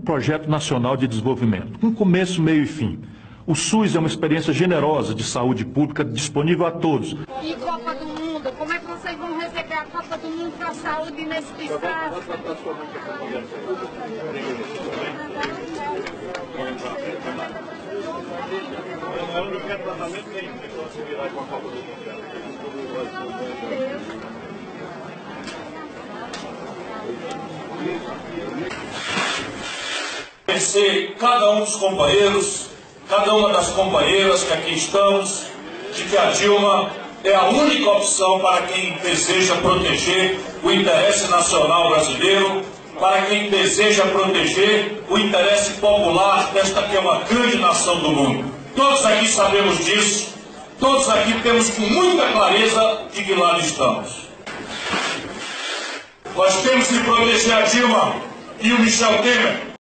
projeto nacional de desenvolvimento, com começo, meio e fim. O SUS é uma experiência generosa de saúde pública disponível a todos. E Copa do Mundo, como é que vocês vão receber a Copa do Mundo da saúde nesse desastre? Eu não quero tratamento nenhum, então se virar com a Copa do Mundo. Agradecer cada um dos companheiros, cada uma das companheiras que aqui estamos, de que a Dilma é a única opção para quem deseja proteger o interesse nacional brasileiro, para quem deseja proteger o interesse popular desta que é uma grande nação do mundo. Todos aqui sabemos disso, todos aqui temos com muita clareza de que lado estamos. Nós temos que proteger a Dilma e o Michel Temer.